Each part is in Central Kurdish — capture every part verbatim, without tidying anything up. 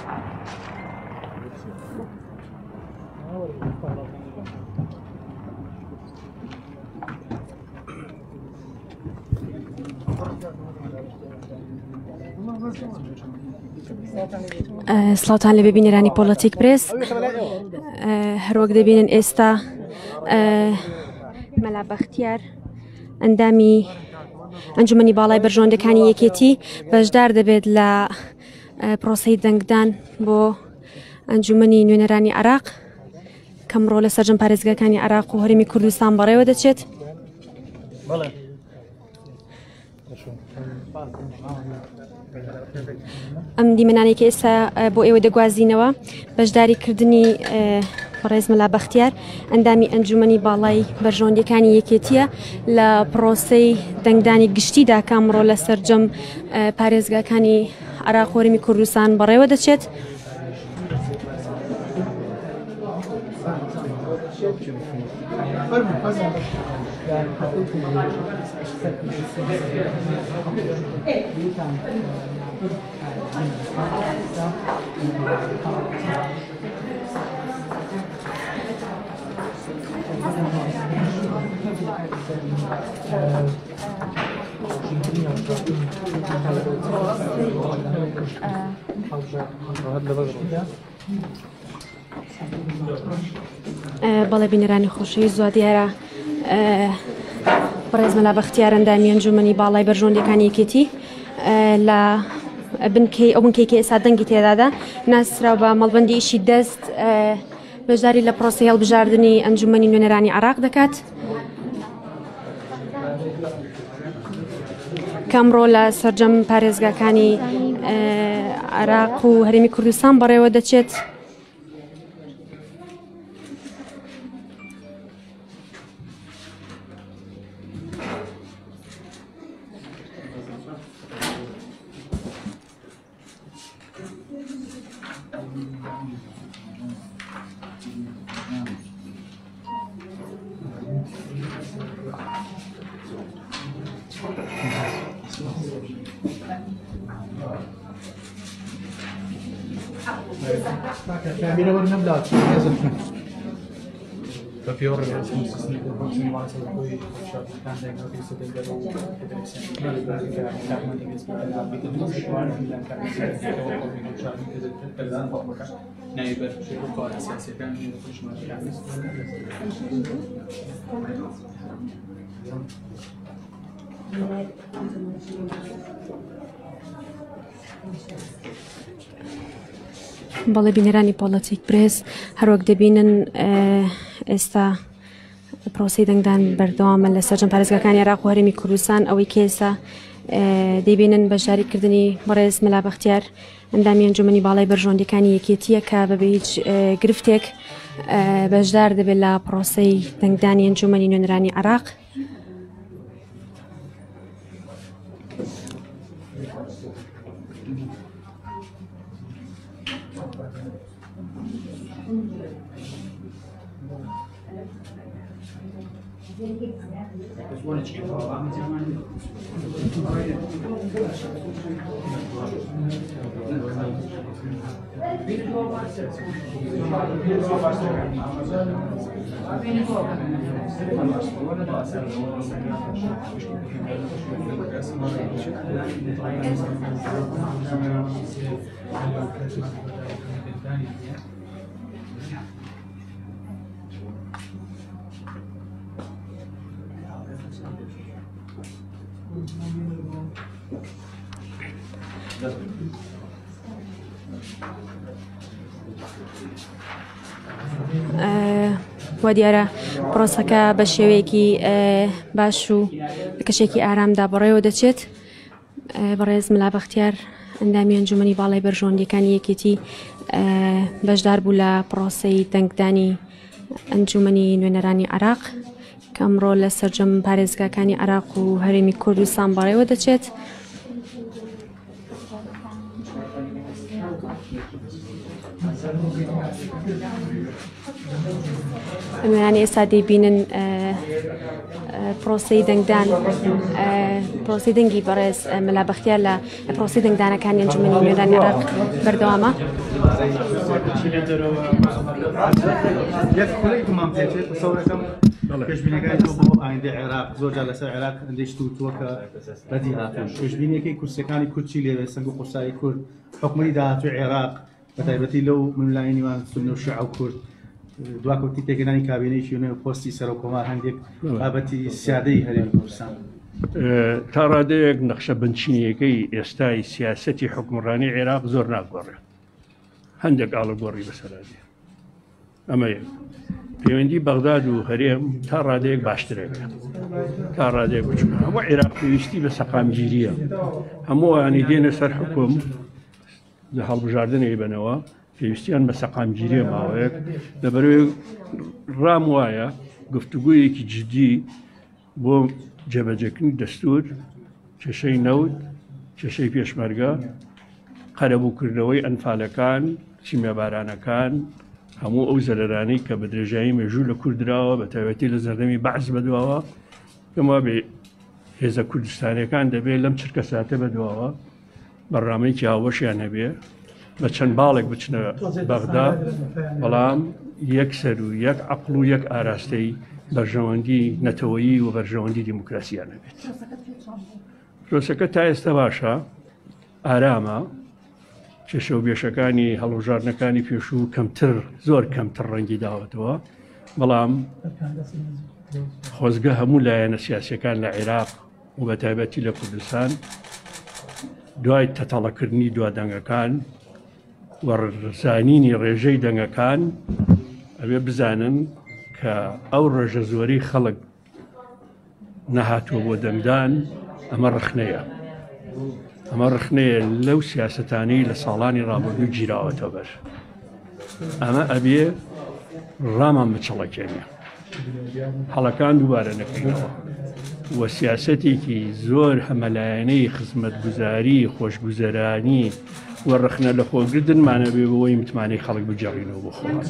سڵاوتان لە ببینێرانی پۆڵەتیک پرێس هەروەک دەبینن ئێستا مەلا بەختیار ئەندامی ئەنجومەنی باڵای بەرژۆندەکانی یەکێتی بەشدار دەبێت لە پرۆسەی دەنگدان بۆ ئەنجومەنی نوێنەرانی عێراق کەمڕۆ لە سەرجەم پارێزگاکانی عێراق و هەرێمی کوردستان بەڕێوە دەچێت. ئەم دیمەنانێکی ئێستا بۆ ئێوە دەگوازینەوە بەشداریکردنی بەڕێز مەلا بەختیار ئەندامی ئەنجومەنی باڵای بەرژۆندەکانی یەکێتیە لە پرۆسەی دەنگدانی گشتیدا کامڕۆ لە سەرجەم پارێزگاکانی عێراق و هەرێمی کوردستان بەڕێوە دەچێت. بەڵێ بینەرانی خۆشەوی زۆ دیارە بەڕێز مەلا بەختیار ئەندامی ئەنجومەنی باڵای بەرژۆندەکانی یەکێتی لە بنکەی ئەو بنکەیەکی ئێستا دەنگی تێدادا ناسراو بە مەڵبەندی ئیشی دەست بەشداری لە پرۆسەی هەڵبژاردننی ئەنجومەنی نوێنەرانی عێراق دەکات کەمڕۆ لە سەرجەم پارێزگاکانی عێراق و هەرێمی کوردستان بەڕێوە دەچێت. Mira, bueno, no Proprio ora che sono sostenuto il prossimo anno per cui ho tante notizie del vero che la carne che si parla di tutto il quale la carne che ho cominciato per esempio nei per il cuore se si piano di prossimo carne بەڵێ بینەرانی پۆڵەتیک پرێس هەروەک دەبینن ئێستا پرۆسەی دەنگدان بەردەوامە لە سەرجەم پارێزگاکانی عێراق و هەرێمی کوردستان ئەوەی کە ئێستا دەیبینن بەشداریکردنی بەڕێز مەلا بەختیار ئەندامی ئەنجومەنی باڵای بەرژۆندەکانی یەکێتیە کە بەبێ هیچ گرفتێک بەشدار دەبێت لە پرۆسەی دەنگدانی ئەنجومەنی نوێنەرانی عێراق. وە دیارە پرۆسەکە بە شێوەیەکی باش و کەشێکی ئارامدا بەڕێوە دەچێت. بەڕێز مەلا بەختیار ئەندامی ئەنجومەنی باڵای بەرژۆندەکانی یەکێتی بەشدار بوو لە پرۆسەی دەنگدانی ئەنجومەنی نوێنەرانی عێراق کە ئەمڕۆ لە سەرجەم پارێزگاکانی عێراق و هەرێمی کوردستان بەڕێوە دەچێت. يعني ئێستا دەیبینن پرۆسی دەنگدان پرۆسی دەنگی بەڕێز مەلا بەختیار لە پرۆسی دەنگدانەکانی ئەنجومەنی نوێنەرانی عێراق بەردەوامە. پێشبینەکانی تۆ بۆ ئایندەی عێراق زۆرجار لەسەر عێراق هەندێک تووتووە کە بەدی هاتن. پێشبینیەکەی کورسەکانی کورچی لێوێ سەنگ و قورسایی کورد حکومەتی داهاتووی عێراق بە تایبەتی لەو ملایەنیوان سونە و شیعە و کورد دواکەوتی تێگەنانی کابینەیەکی نوێ پۆستی سەر و کۆمار هەندێک بابەتی سیادەی هەرێمی کوردستان تا ڕادەیەک نەخشە بنچینیەکەی ئێستای سیاسەتی حکومڕانی عێراق زۆر ناگۆڕێت. هەندێک ئاڵەگۆڕی بەسەرادێ ئەمە پەیوەندی بەغداد و هەرێم تا ڕادەیەک باشترێک تا ڕادەیەک بچوو هەموو عێراق پێویستی بە سەقامگیریە هەموو ئەوانی دێنە سەر حکوم لە هەڵبژاردنەی بنەوە پێویستیان بە سەقامگیریە ماوەیەک لەبەرەوەی ڕام وایە گفتوگویەکی جدی بۆ جێبەجێکردنی دەستور کێشەی نەوت کێشەی پێشمەرگە قەرەبووکردنەوەی ئەنفالەکان چیمەبارانەکان هەموو ئەو زەرەرانەی کە بە درێژایی مێژوو لە کوردراوە بە تایبەتی لە زەردەمی بەعز بەدواوە کەما بێ هێزە کوردستانیەکان دەبێت لەم چرکە ساتە بەدواوە بەڕامەیەکی هاوەشیان هەبێ بە چەند باڵێک بچنە بەغدا بەڵام یەک سەر و یەک عەقڵ و یەک ئاراستەی بەرژەوەندی نەتەوەیی و بەرژەوەندی دیموکراسیان هەبێت. پرۆسەکە تا ئێستا باشە ئارامە کێشە و بێشەکانی هەڵبژاردنەکانی پێشوو کەمتر زۆر کەمتر ڕەنگی داوەتەوە بەڵام خۆزگە هەموو لایەنە سیاسیەکان لە عێراق و بە تایبەتی لە کوردستان دوای تەتەڵەکردنی دوادەنگەکان وەڕزانینی ڕێژەی دەنگەکان ئەوێ بزانن کە ئەو ڕێژە زۆری خەڵک نەهاتووە بۆ دەنگدان ئەمە ڕخنەیە ئەمە ڕخنەیە لەو سیاسەتانەی لە ساڵانی ڕابردوو گیراوەتەوە بەر ئەمە ئەبێ ڕامان بچەڵەکێنێ هەڵەکان دووبارە نەکەینەوە وە سیاسەتێکی زۆر هەمەلایەنەی خزمەتگوزاری خۆشگوزەرانی وە ڕخنە لە خۆگردنمانە بێ بەوەی متمانەی خەڵک بجێڕینەوە بۆ خۆڵات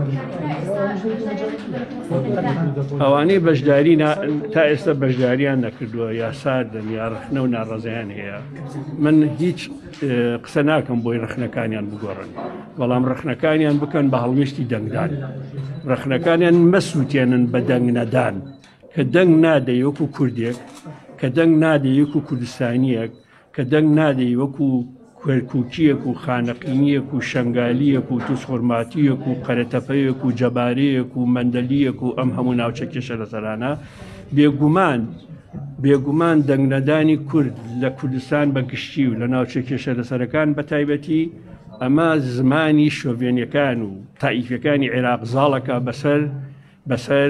ئەوانەی بەشداری تا ئێستا بەشداریان نەکردووە یاسادن یا ڕخنە و ناڕەزیان هەیە من هیچ قسە ناکەم بۆی ڕخنەکانیان بگۆڕن بەڵام ڕخنەکانیان بکەن بە هەڵوێشتی دەنگدان ڕخنەکانیان مەسووتێنن بە دەنگ نەدان کە دەنگ نادەی وەکو کوردێک کە دەنگ نادەی وەکو کوردستانیەک کە دەنگ نادەی وەکو کوێرکووکیەک و خانەقینیەک و شەنگالیەک و تووسخۆرماتیەک و قەرەتەپەیەک و جەبارەیەک و مەندەلیەک و ئەم هەموو ناوچە کێشە لەسەرانە بێگومان بێگومان دەنگنەدانی کورد لە کوردستان بە گشتی و لە ناوچە کێشە لەسەرەکان بە تایبەتی ئەمە زمانی شۆڤێنیەکان و تائیفەکانی عێراق زاڵەکە بەسەر بەسەر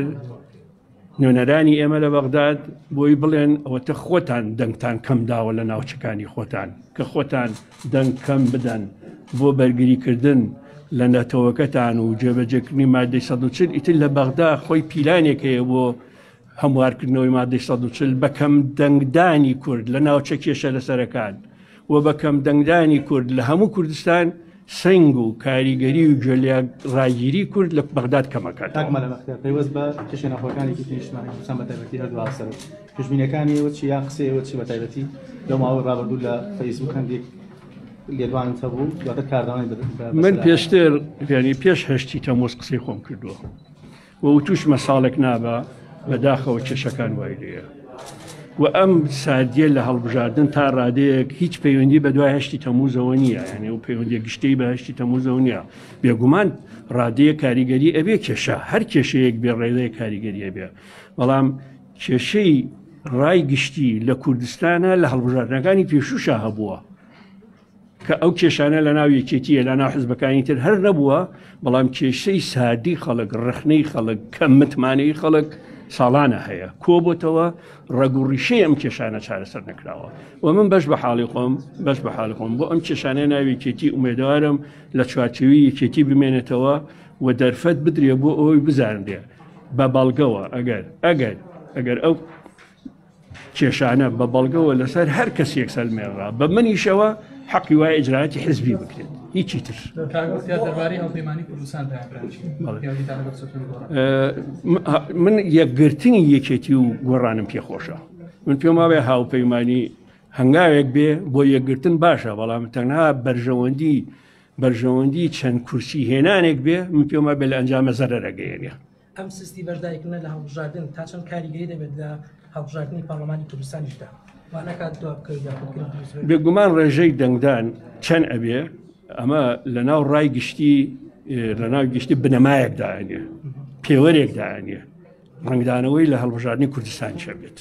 نوێنەرانی ئێمە لە بەغداد بۆی بڵێن ئەوەتە خۆتان دەنگتان کەم داوە لە ناوچەکانی خۆتان کە خۆتان دەنگ کەم بدەن بۆ بەرگریکردن لە نەتەوەکەتان و جێبەجێکردنی مادەی سەد و چل ئیتر لە بەغدا خۆی پیلانێک هەیە بۆ هەموارکردنەوەی مادەی سەد و چل بەکەم دەنگدانی کورد لە ناوچە کێشە لەسەرەکان و بەکەم دەنگدانی کورد لە هەموو کوردستان سنگ و کاریگەری و گوێلیا ڕاگیری کورد لە بەغداد کەمەکات پەیوەست بە کێشە ناخۆەکانێکی تریشمان کوردستان بە تایبەتی هەردوو سەر پێشبینیەکانی وە چی یا قسەیەوە چی بە تایبەتی لەو ماوەی ڕابردوو لە فەیسبوک هەندێک لێدوانم هەبوو دواتر کاردانەی من پێشتر ینی پێش هەشتی تەموز قسەی خۆم کردووە و توش مەساڵێک نابە بەداخەوە کێشەکان وای لێیە و ئەم سادیە لە هەڵبژاردن تا ڕادەیەک هیچ پەیوەندی بە دوای هەشتی تەموزەوە نییە یعنی و پەیوەندی گشتەی بە هەشتی تەموزەوە نییە بێگومان ڕادەیە کاریگەری ئەبێ کێشە هەر کێشەیەک بێ ڕێدەیە کاریگەریە بێ بەڵام کێشەی ڕای گشتی لە کوردستانە لە هەڵبژاردنەکانی پێشووشە هەبووە کە ئەو کێشانە لە ناو یەکێتیە لە ناو حزبەکانی تر هەر نەبووە بەڵام کێشەی سادی خەڵک ڕخنەی خەڵک کەم متمانەی خەڵک ساڵانە هەیە کۆبتەوە ڕەگوڕیشەی ئەم کێشانە چارەسەر نەکراوە و من بەش بە حاڵی خۆم بەش بە حاڵی خۆم بۆ ئەم کێشانەی ناوی یەکێتی ئومێدوارم لە چوارچێوی یەکێتی بمێنێتەوە و دەرفەت بدرێ بۆ ئەوەی بزانێ بە بەڵگەوە ئەگەر ئەگەر ئەگەر ئەو کێشانە بە بەڵگەوە لەسەر هەر کەسێک سەلمێنرا بە منیشەوە حەقی وای ئیجرایەتی حزبی بکرێت هیچی تر دەربارەی هەڵپەیمانی کوردستان من یەکگرتنی یەکێتی و گۆڕانم پێخۆشە من پێم وایە هاوپەیمانی هەنگاوێک بێ بۆ یەکگرتن باشە بەڵام تەنها بەرژەوەندی بەرژەوەندی چەند کورسی هێنانێک بێ من پێم وایە بێ لە ئەنجامە زەرەرەگەیەنێ ئەم سستی بەشداریکردنە لە هەڵبژاردن تا چەند کاریگەری دەبێت لە هەڵبژاردننی پەرلەمانی کوردستانیشدا بێگومان ڕێژەی دەنگدان چەند ئەبێ ئەمە لە ناو ڕای گشتی لە ناو گشتی بنەمایەکداێنێ پێوەرێکداێنێ ڕنگدانەوەی لە هەڵبژاردننی کوردستان شەبێت.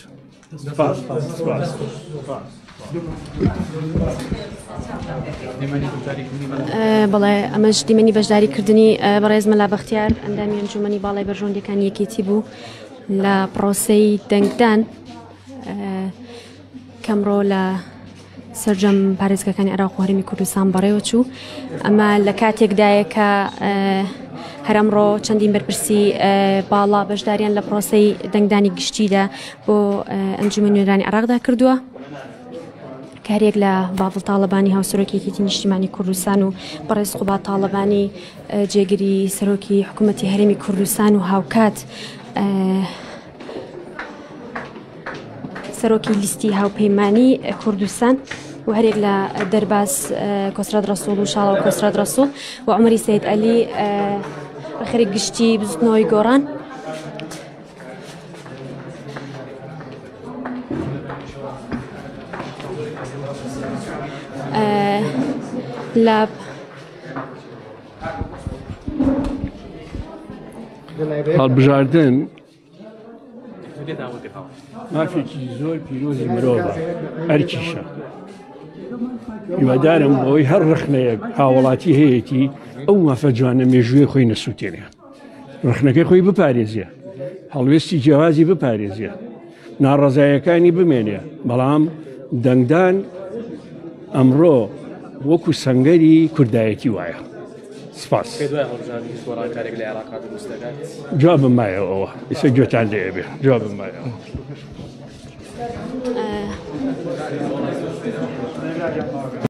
بەڵێ ئەمەش دیمەنی بەشداریکردنی بەڕێز مەلا بەختیار ئەندامی ئەنجومەنی باڵای بەرژەوەندیەکان یەکێتی بوو لە پرۆسەی دەنگدان کەمڕۆ لە سەررجەم پارێزگەکانی عێراق و هەرێمی کوردستان بەڕێوە چوو ئەمە لە کاتێکدایە کە هەرەمڕۆ چەندین بەرپرسی باڵا بەشداریان لە پرۆسەی دەنگدانی گشتیدا بۆ ئەنجومەنی نوێنەرانی عێراقدا کردووە کارێک لە باڵ تاڵەبانی هاوسەرۆکیەتی نیشتیمانی کوردستان و بەڕێز خوبات تاڵەبانی جێگیری سەرۆکی حکوومەتی هەرێمی کوردستان و هاوکات سەرۆکی لیستی هاوپەیمانی کوردستان و هەرێک لە دەرباز کۆسرات ڕەسوڵ و شاڵە و کۆسرات ڕەسوڵ و عومەری سەید عەلی بەخێرێک گشتی بزوتنەوەی گۆڕان لە هەڵبژاردن مافێکی زۆر پیرۆزی مرۆڤە ئەرکیشە هیوادارم بەوەی هەر ڕخنەیەک هاوڵاتی هەیەی ئەو مافە جوانە مێژووی خۆی نەسووتێنێ ڕخنەکەی خۆی بپارێزیە هەڵوێستی جیاوازی بپارێزیە ناڕەزایەکانی بمێنێ بەڵام دەنگدان ئەمڕۆ وەکو سەنگەری کوردایەتی وایە. سپاس جوابم مایەوە ئەوە ئیسە گوێتان لێ بێ جوابم مایەوە.